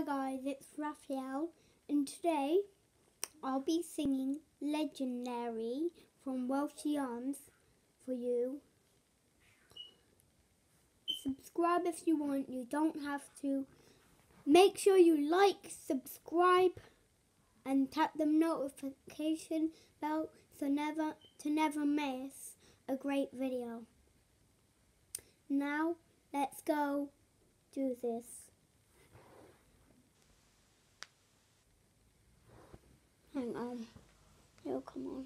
Hi guys, it's Raphael, and today I'll be singing Legendary from Welshly Arms for you. Subscribe if you want, you don't have to. Make sure you like, subscribe and tap the notification bell to never miss a great video. Now, let's go do this. Hang on. It'll come on.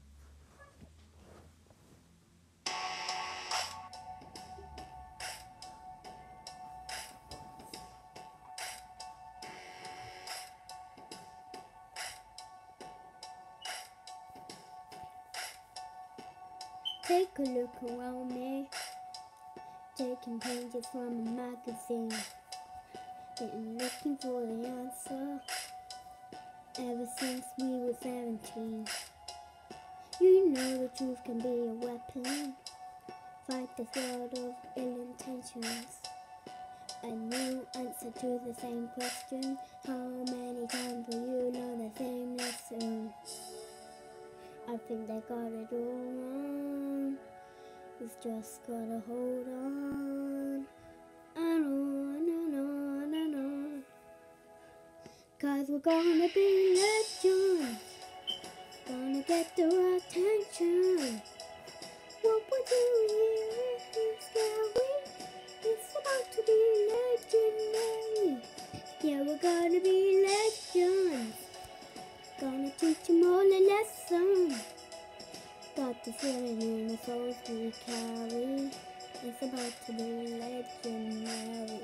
Take a look around me, taking pages from a magazine, been looking for the answer ever since we were 17. You know the truth can be a weapon, fight this world of ill intentions. A new answer to the same question, how many times will you learn the same lesson? I think they got it all wrong, we've just gotta hold on, and on and on and on. 'Cause we're gonna be legends, gonna get their attention. What we're doing here is scary, it's about to be legendary. Yeah, we're gonna be legends, gonna teach them all a lesson. Got the feeling in the souls we carry, it's about to be legendary.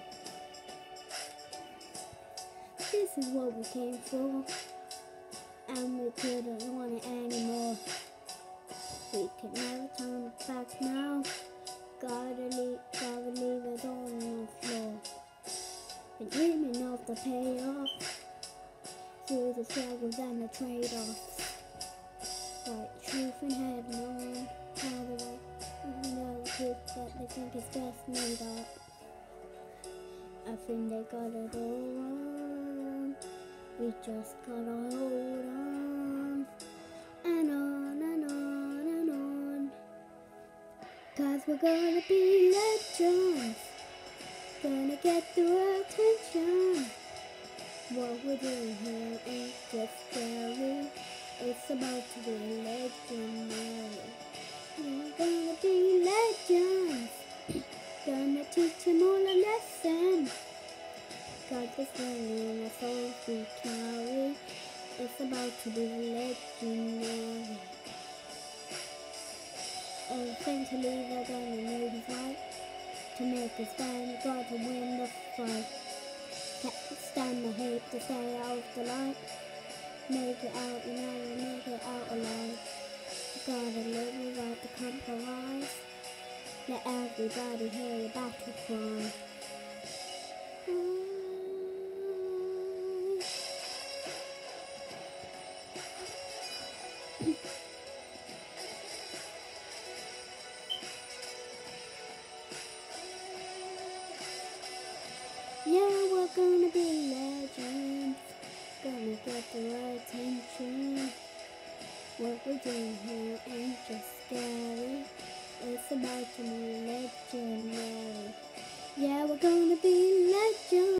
This is what we came for, and we couldn't want it anymore. We can never turn back now, gotta leave it all on the floor. Been dreaming of the payoff, through the struggles and the trade-offs. Like truth and head on, how do they know the truth but they think it's just made up. I think they got it all wrong, we just gotta hold on, and on and on and on. 'Cause we're gonna be legends, gonna get their attention. What we're doing here ain't just scary, it's about to be legendary. We're gonna be legends, gonna teach them all a lesson. Got this feeling in the souls we carry, it's about to be legendary. Everything to leave, they're gonna need is right. To make a stand, got to win the fight. Can't stand the hate to stay out of the light. Make it out, you never make it out alive. Gotta live without the compromise. Let everybody hear your battle cry. Yeah, we're gonna be legends, gonna get their attention. What we're doing here ain't just scary, it's about to be legendary. Yeah, we're gonna be legends.